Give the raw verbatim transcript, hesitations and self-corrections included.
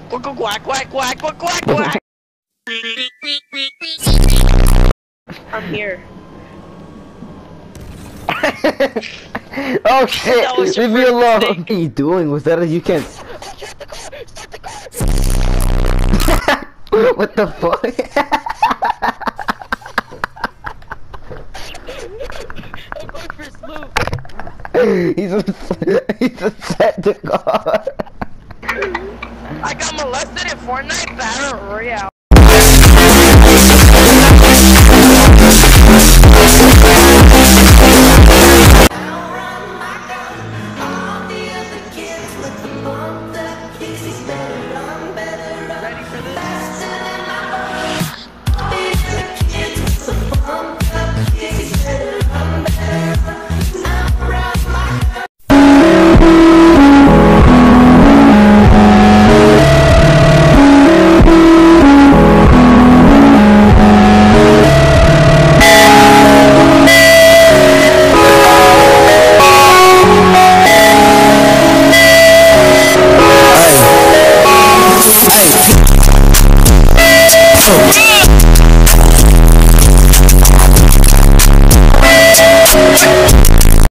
Quack quack quack quack quack quack quack. I'm here. Oh shit! Leave me alone. What are you doing? Was that a you can't? What the fuck? I'm going for a sloop. He's a he's a set to God. I got molested in Fortnite Battle Royale. Ready for this? Hey.